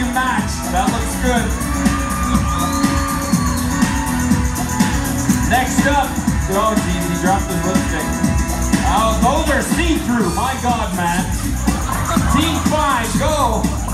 match. That looks good. Next up, oh geez, he dropped his lipstick. Oh, those are see-through. My God, man. Team 5, go.